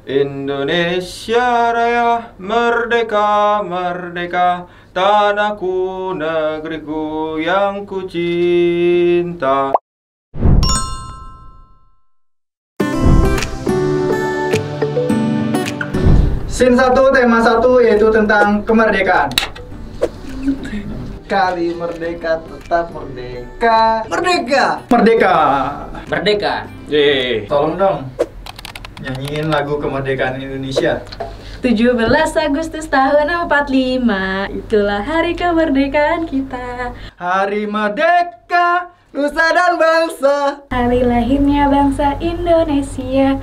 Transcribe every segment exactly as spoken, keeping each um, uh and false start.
Indonesia Raya, merdeka, merdeka, tanahku, negeriku yang ku cinta. Scene satu, tema satu, yaitu tentang kemerdekaan. Kali merdeka tetap merdeka. Merdeka! Merdeka! Merdeka. Yeay. Tolong dong nyanyiin lagu kemerdekaan Indonesia. tujuh belas Agustus tahun empat puluh lima, itulah hari kemerdekaan kita. Hari merdeka, Nusa dan bangsa. Hari lahirnya bangsa Indonesia.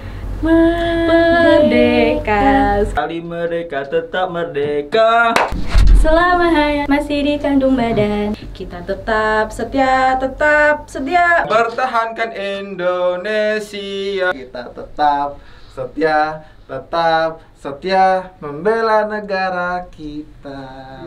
Merdeka. Kali merdeka tetap merdeka. Selama hayat masih di kandung badan, kita tetap setia, tetap setia. Pertahankan Indonesia. Kita tetap setia, tetap setia membela negara kita.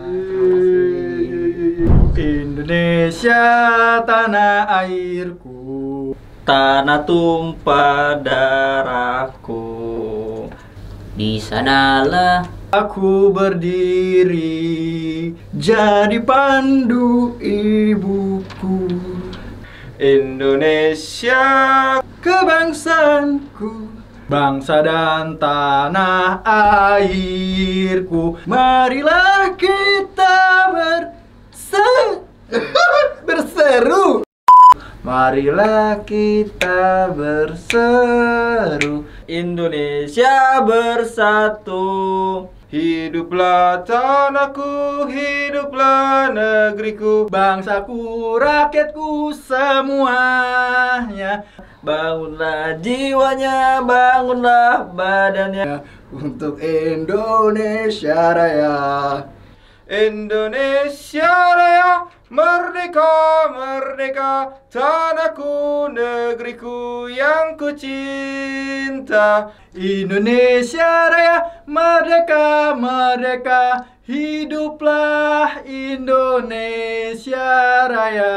Indonesia tanah airku, Tanah tumpah darahku. Di sanalah aku berdiri jadi pandu ibuku. Indonesia, Kebangsaanku, bangsa dan tanah airku, marilah kita berse berseru. Marilah kita berseru, Indonesia bersatu. hiduplah tanahku, hiduplah negeriku. Bangsaku, rakyatku semuanya, Bangunlah jiwanya, bangunlah badannya untuk Indonesia Raya. Indonesia Raya, merdeka, merdeka, tanahku, negeriku yang ku cinta. Indonesia Raya, merdeka, merdeka, hiduplah Indonesia Raya.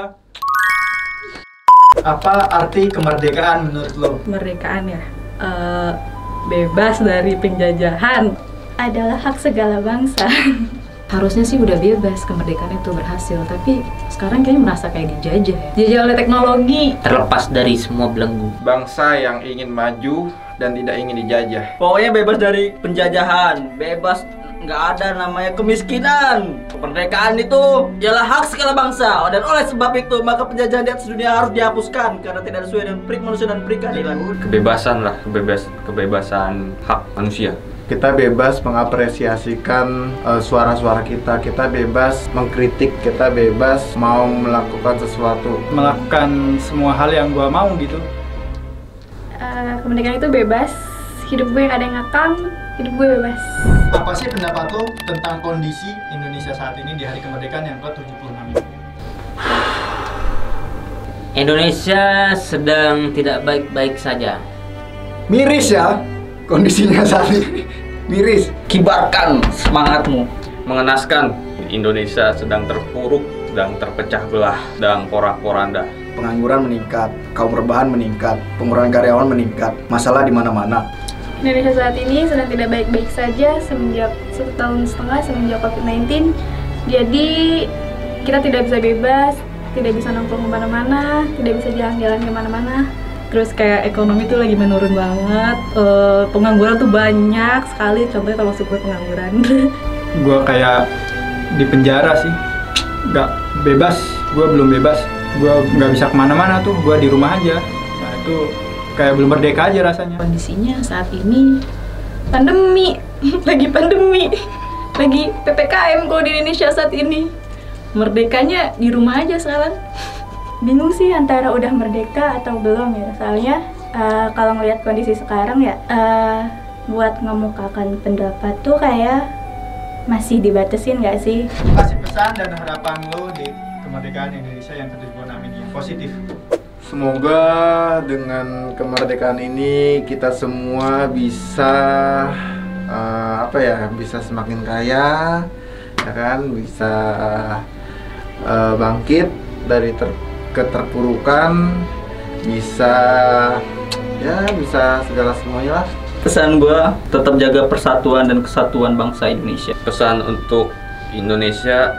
Apa arti kemerdekaan menurut lo? Kemerdekaan ya, eh, bebas dari penjajahan adalah hak segala bangsa. Harusnya sih udah bebas, kemerdekaan itu berhasil, tapi sekarang kayaknya merasa kayak dijajah ya. Dijajah oleh teknologi. terlepas dari semua belenggu. Bangsa yang ingin maju dan tidak ingin dijajah. Pokoknya bebas dari penjajahan, bebas, nggak ada namanya kemiskinan. Kemerdekaan itu ialah hak segala bangsa, dan oleh sebab itu maka penjajahan di atas dunia harus dihapuskan karena tidak sesuai dengan prinsip manusia dan perikeadilan. Kebebasan lah, kebebas, kebebasan hak manusia. Kita bebas mengapresiasikan uh, suara-suara kita, kita bebas mengkritik, kita bebas mau melakukan sesuatu. Melakukan semua hal yang gua mau gitu. Eh, kemerdekaan itu bebas, hidup gue gak ada yang ngakang, hidup gue bebas. Apa sih pendapat lo tentang kondisi Indonesia saat ini di hari kemerdekaan yang ke tujuh puluh enam ini? Indonesia sedang tidak baik-baik saja. Miris ya kondisinya saat ini, miris. Kibarkan semangatmu. Mengenaskan, Indonesia sedang terpuruk, sedang terpecah belah, sedang porak-poranda. Pengangguran meningkat, kaum rebahan meningkat, pengurangan karyawan meningkat, masalah di mana-mana. Indonesia saat ini sedang tidak baik-baik saja semenjak satu tahun setengah semenjak covid sembilan belas. Jadi kita tidak bisa bebas, tidak bisa nongkrong kemana-mana, tidak bisa jalan-jalan kemana-mana. Terus kayak ekonomi tuh lagi menurun banget, uh, pengangguran tuh banyak sekali, contohnya termasuk gue pengangguran. Gua kayak di penjara sih, nggak bebas, gua belum bebas, gua nggak bisa kemana-mana tuh, gua di rumah aja. Nah itu kayak belum merdeka aja rasanya. Kondisinya saat ini pandemi, lagi pandemi, lagi P P K M kalau di Indonesia saat ini. Merdekanya di rumah aja sekarang. Bingung sih antara udah merdeka atau belum ya. Soalnya uh, kalau ngelihat kondisi sekarang ya, uh, buat ngemukakan pendapat tuh kayak masih dibatasin nggak sih? Kasih pesan dan harapan lo di kemerdekaan Indonesia yang ke tujuh puluh enam ini yang positif. Semoga dengan kemerdekaan ini kita semua bisa uh, apa ya, bisa semakin kaya, ya kan, bisa uh, bangkit dari ter keterpurukan, bisa ya bisa segala semuanya lah. Pesan gua tetap jaga persatuan dan kesatuan bangsa Indonesia. Pesan untuk Indonesia,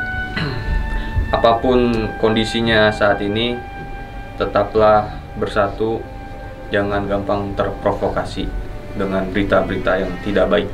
apapun kondisinya saat ini, tetaplah bersatu, jangan gampang terprovokasi dengan berita-berita yang tidak baik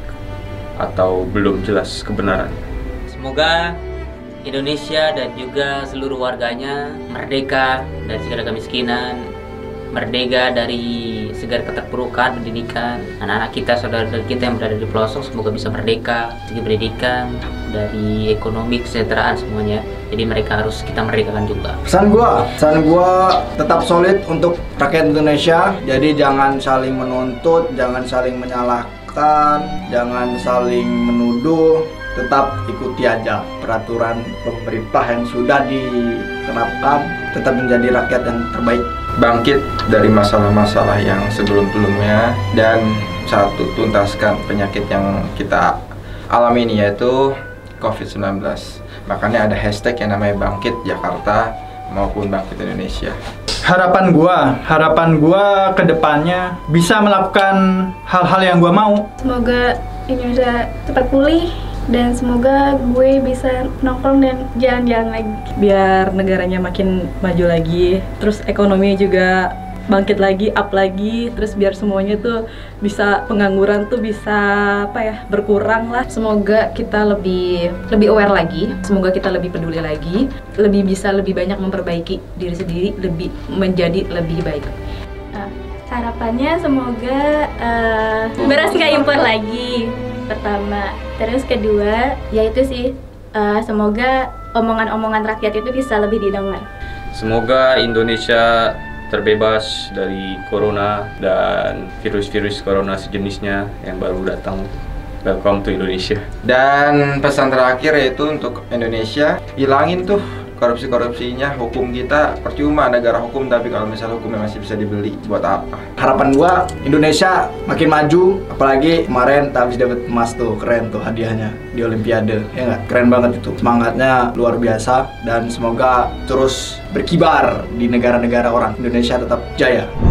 atau belum jelas kebenarannya. Semoga Indonesia dan juga seluruh warganya merdeka dari segala kemiskinan, merdeka dari segala keterpurukan pendidikan. Anak-anak kita, saudara-saudara kita yang berada di pelosok, semoga bisa merdeka dari pendidikan, dari ekonomi, kesejahteraan semuanya. Jadi mereka harus kita merdekakan juga. Pesan gua, pesan gua tetap solid untuk rakyat Indonesia. Jadi jangan saling menuntut, jangan saling menyalahkan, jangan saling menuduh. Tetap ikuti aja peraturan pemerintah yang sudah diterapkan, tetap menjadi rakyat yang terbaik. Bangkit dari masalah-masalah yang sebelum-sebelumnya, dan satu, tuntaskan penyakit yang kita alami ini, yaitu covid sembilan belas. Makanya ada hashtag yang namanya Bangkit Jakarta maupun Bangkit Indonesia. Harapan gua, harapan gua ke depannya bisa melakukan hal-hal yang gua mau. Semoga Indonesia cepat pulih dan semoga gue bisa nongkrong dan jalan-jalan lagi. Biar negaranya makin maju lagi, terus ekonomi juga bangkit lagi, up lagi, terus biar semuanya tuh bisa, pengangguran tuh bisa apa ya, berkurang lah. Semoga kita lebih lebih aware lagi, semoga kita lebih peduli lagi, lebih bisa lebih banyak memperbaiki diri sendiri, lebih menjadi lebih baik. Uh, harapannya semoga uh, beras nggak impor lagi, pertama. Terus kedua, yaitu sih uh, semoga omongan-omongan rakyat itu bisa lebih didengar. Semoga Indonesia terbebas dari corona dan virus-virus corona sejenisnya yang baru datang. Welcome to Indonesia. Dan pesan terakhir yaitu untuk Indonesia, hilangin tuh korupsi-korupsinya. Hukum kita percuma negara hukum, tapi kalau misalnya hukumnya masih bisa dibeli, buat apa? Harapan gua Indonesia makin maju, apalagi kemarin habis dapat emas tuh, keren tuh hadiahnya di Olimpiade, ya nggak? Keren banget itu, semangatnya luar biasa, dan semoga terus berkibar di negara-negara orang. Indonesia tetap jaya.